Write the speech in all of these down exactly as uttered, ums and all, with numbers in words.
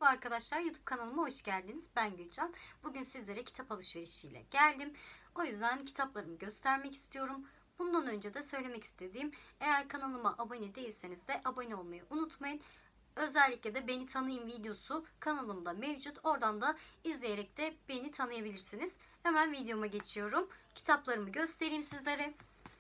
arkadaşlar, YouTube kanalıma hoş geldiniz. Ben Gülcan. Bugün sizlere kitap alışverişiyle geldim. O yüzden kitaplarımı göstermek istiyorum. Bundan önce de söylemek istediğim, eğer kanalıma abone değilseniz de abone olmayı unutmayın. Özellikle de beni tanıyın videosu kanalımda mevcut. Oradan da izleyerek de beni tanıyabilirsiniz. Hemen videoma geçiyorum. Kitaplarımı göstereyim sizlere.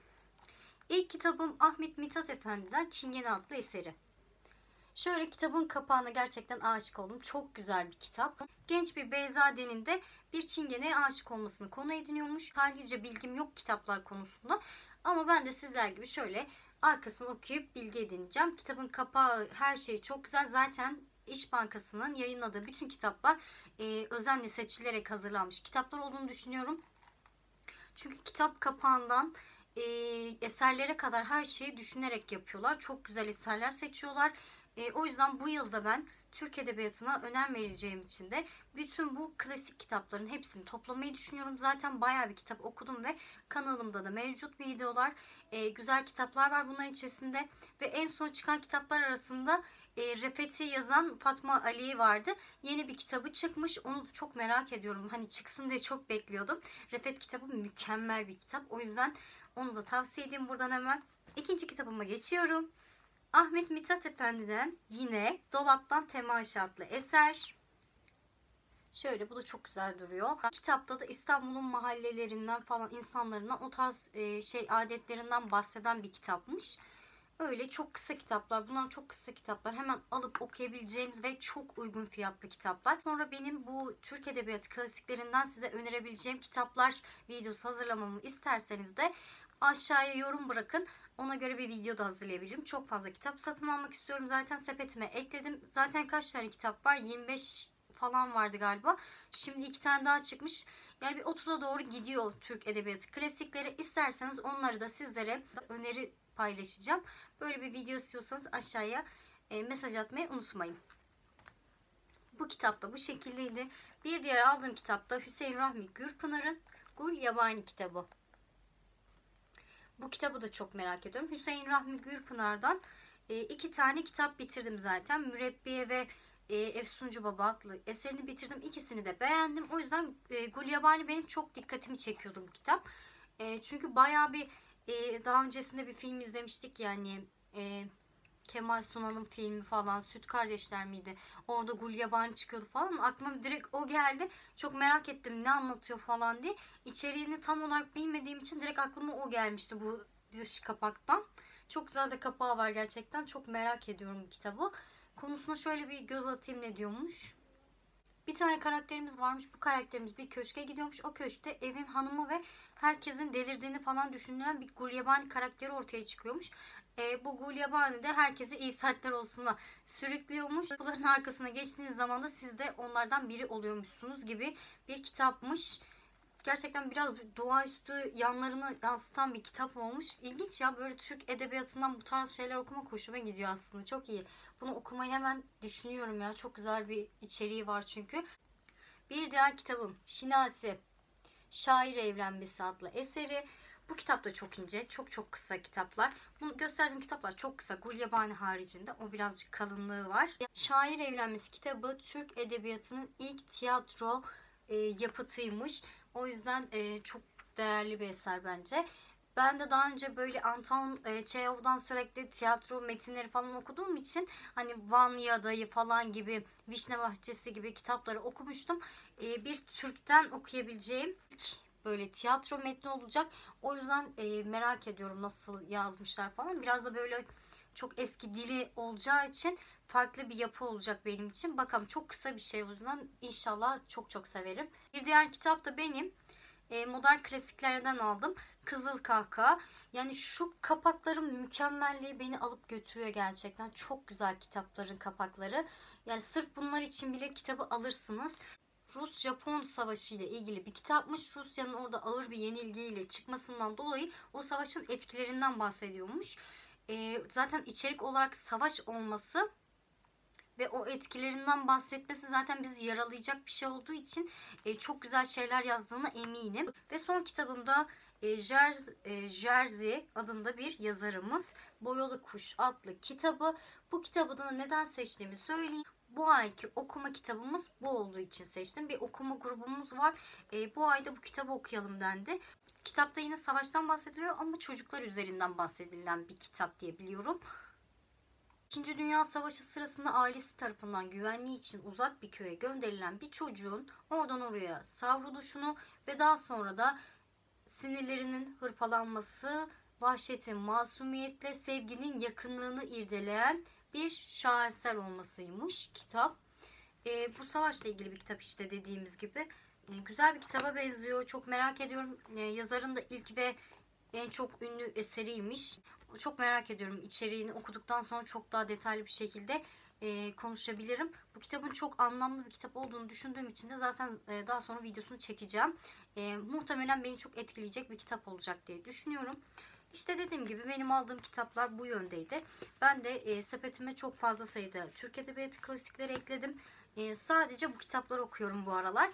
İlk kitabım Ahmet Mithat Efendi'den Çingene adlı eseri. Şöyle kitabın kapağına gerçekten aşık oldum. Çok güzel bir kitap. Genç bir beyzadenin de bir çingeneye aşık olmasını konu ediniyormuş. Halice bilgim yok kitaplar konusunda. Ama ben de sizler gibi şöyle arkasını okuyup bilgi edineceğim. Kitabın kapağı, her şey çok güzel. Zaten İş Bankası'nın yayınladığı bütün kitaplar e, özenle seçilerek hazırlanmış kitaplar olduğunu düşünüyorum. Çünkü kitap kapağından e, eserlere kadar her şeyi düşünerek yapıyorlar. Çok güzel eserler seçiyorlar. E, o yüzden bu yılda ben Türk Edebiyatı'na önem vereceğim için de bütün bu klasik kitapların hepsini toplamayı düşünüyorum. Zaten bayağı bir kitap okudum ve kanalımda da mevcut videolar, e, güzel kitaplar var bunların içerisinde. Ve en son çıkan kitaplar arasında e, Refet'i yazan Fatma Ali vardı. Yeni bir kitabı çıkmış. Onu çok merak ediyorum. Hani çıksın diye çok bekliyordum. Refet kitabı mükemmel bir kitap. O yüzden onu da tavsiye edeyim buradan hemen. İkinci kitabıma geçiyorum. Ahmet Mithat Efendi'den yine Dolaptan Temaşa adlı eser. Şöyle, bu da çok güzel duruyor. Kitapta da İstanbul'un mahallelerinden falan, insanlarından, o tarz e, şey adetlerinden bahseden bir kitapmış. Öyle çok kısa kitaplar. Bunlar çok kısa kitaplar. Hemen alıp okuyabileceğiniz ve çok uygun fiyatlı kitaplar. Sonra benim bu Türk Edebiyatı klasiklerinden size önerebileceğim kitaplar videosu hazırlamamı isterseniz de aşağıya yorum bırakın. Ona göre bir video da hazırlayabilirim. Çok fazla kitap satın almak istiyorum. Zaten sepetime ekledim. Zaten kaç tane kitap var? yirmi beş falan vardı galiba. Şimdi iki tane daha çıkmış. Yani bir otuza doğru gidiyor Türk Edebiyatı klasikleri. İsterseniz onları da sizlere öneri paylaşacağım. Böyle bir video istiyorsanız aşağıya e, mesaj atmayı unutmayın. Bu kitap da bu şekildeydi. Bir diğer aldığım kitap da Hüseyin Rahmi Gürpınar'ın Gul Yabani kitabı. Bu kitabı da çok merak ediyorum. Hüseyin Rahmi Gürpınar'dan e, iki tane kitap bitirdim zaten. Mürebbiye ve e, Efsuncu Baba adlı eserini bitirdim. İkisini de beğendim. O yüzden e, Gul Yabani benim çok dikkatimi çekiyordu bu kitap. E, çünkü bayağı bir e, daha öncesinde bir film izlemiştik yani. E, Kemal Sunal'ın filmi falan, Süt Kardeşler miydi? Orada Gulyabani çıkıyordu falan. Aklıma direkt o geldi. Çok merak ettim ne anlatıyor falan diye. İçeriğini tam olarak bilmediğim için direkt aklıma o gelmişti bu dış kapaktan. Çok güzel de kapağı var gerçekten. Çok merak ediyorum bu kitabı. Konusuna şöyle bir göz atayım ne diyormuş. Bir tane karakterimiz varmış. Bu karakterimiz bir köşke gidiyormuş. O köşkte evin hanımı ve herkesin delirdiğini falan düşünülen bir Gulyabani karakteri ortaya çıkıyormuş. E, bu Gulyabani de herkese iyi saatler olsunlar sürüklüyormuş. Bunların arkasına geçtiğiniz zaman da siz de onlardan biri oluyormuşsunuz gibi bir kitapmış. Gerçekten biraz doğaüstü yanlarını yansıtan bir kitap olmuş. İlginç ya, böyle Türk edebiyatından bu tarz şeyler okumak hoşuma gidiyor aslında. Çok iyi. Bunu okumayı hemen düşünüyorum ya. Çok güzel bir içeriği var çünkü. Bir diğer kitabım Şinasi Şair Evlenmesi adlı eseri. Bu kitap da çok ince. Çok çok kısa kitaplar. Bunu gösterdiğim kitaplar çok kısa. Gulyabani haricinde. O birazcık kalınlığı var. Şair Evlenmesi kitabı Türk edebiyatının ilk tiyatro e, yapıtıymış. O yüzden e, çok değerli bir eser bence. Ben de daha önce böyle Anton e, Çehov'dan sürekli tiyatro metinleri falan okuduğum için hani Vanya Adayı falan gibi, Vişne Bahçesi gibi kitapları okumuştum. E, bir Türk'ten okuyabileceğim böyle tiyatro metni olacak. O yüzden e, merak ediyorum nasıl yazmışlar falan. Biraz da böyle çok eski dili olacağı için farklı bir yapı olacak benim için. Bakalım, çok kısa bir şey, o yüzden inşallah çok çok severim. Bir diğer kitap da benim e, modern klasiklerden aldım. Kızıl Kahkaha. Yani şu kapakların mükemmelliği beni alıp götürüyor gerçekten. Çok güzel kitapların kapakları. Yani sırf bunlar için bile kitabı alırsınız. Rus-Japon Savaşı ile ilgili bir kitapmış. Rusya'nın orada ağır bir yenilgiyle çıkmasından dolayı o savaşın etkilerinden bahsediyormuş. E, zaten içerik olarak savaş olması ve o etkilerinden bahsetmesi zaten bizi yaralayacak bir şey olduğu için e, çok güzel şeyler yazdığına eminim. Ve son kitabımda e, Jerzy, e, Jerzy adında bir yazarımız Boyalı Kuş adlı kitabı. Bu kitabı da neden seçtiğimi söyleyeyim. bu ayki okuma kitabımız bu olduğu için seçtim. Bir okuma grubumuz var. E, bu ayda bu kitabı okuyalım dendi. Kitapta yine savaştan bahsediliyor ama çocuklar üzerinden bahsedilen bir kitap diye biliyorum. İkinci Dünya Savaşı sırasında ailesi tarafından güvenliği için uzak bir köye gönderilen bir çocuğun oradan oraya savruluşunu ve daha sonra da sinirlerinin hırpalanması, vahşetin masumiyetle sevginin yakınlığını irdeleyen bir şaheser olmasıymış kitap. E, bu savaşla ilgili bir kitap işte dediğimiz gibi. E, güzel bir kitaba benziyor. Çok merak ediyorum. E, yazarın da ilk ve en çok ünlü eseriymiş. Çok merak ediyorum. İçeriğini okuduktan sonra çok daha detaylı bir şekilde e, konuşabilirim. Bu kitabın çok anlamlı bir kitap olduğunu düşündüğüm için de zaten e, daha sonra videosunu çekeceğim. E, muhtemelen beni çok etkileyecek bir kitap olacak diye düşünüyorum. İşte dediğim gibi benim aldığım kitaplar bu yöndeydi. Ben de e, sepetime çok fazla sayıda Türk Edebiyatı klasikleri ekledim. E, sadece bu kitapları okuyorum bu aralar.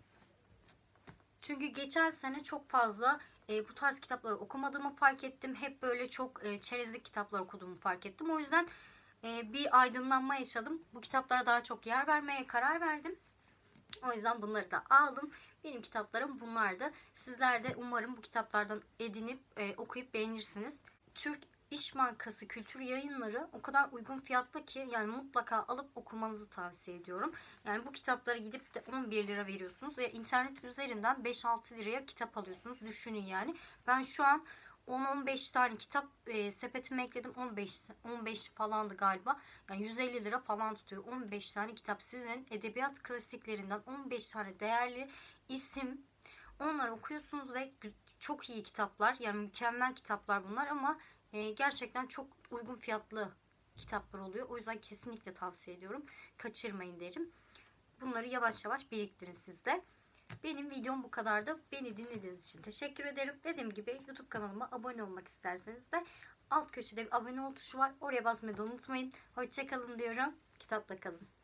Çünkü geçen sene çok fazla e, bu tarz kitapları okumadığımı fark ettim. Hep böyle çok e, çerezlik kitaplar okuduğumu fark ettim. O yüzden e, bir aydınlanma yaşadım. Bu kitaplara daha çok yer vermeye karar verdim. O yüzden bunları da aldım. Benim kitaplarım bunlardı. Sizler de umarım bu kitaplardan edinip e, okuyup beğenirsiniz. Türk İş Bankası Kültür Yayınları o kadar uygun fiyatlı ki yani mutlaka alıp okumanızı tavsiye ediyorum. Yani bu kitapları gidip de on bir lira veriyorsunuz ve internet üzerinden beş altı liraya kitap alıyorsunuz. Düşünün yani. Ben şu an on on beş tane kitap e, sepetime ekledim. on beş on beş falandı galiba. Yani yüz elli lira falan tutuyor. on beş tane kitap. Sizin edebiyat klasiklerinden on beş tane değerli isim. Onları okuyorsunuz ve çok iyi kitaplar. Yani mükemmel kitaplar bunlar ama e, gerçekten çok uygun fiyatlı kitaplar oluyor. O yüzden kesinlikle tavsiye ediyorum. Kaçırmayın derim. Bunları yavaş yavaş biriktirin siz de. Benim videom bu kadardı. Beni dinlediğiniz için teşekkür ederim. Dediğim gibi YouTube kanalıma abone olmak isterseniz de alt köşede bir abone ol tuşu var. Oraya basmayı da unutmayın. Hoşçakalın diyorum. Kitapla kalın.